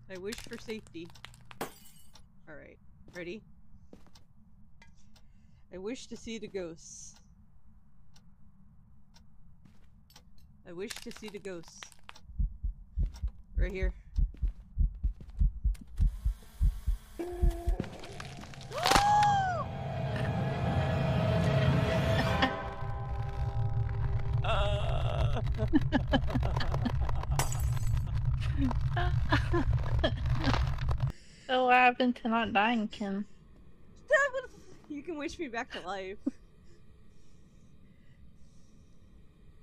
I wish for safety. Alright, ready? I wish to see the ghosts. I wish to see the ghosts. Right here. So what happened to not dying, Kim? You can wish me back to life.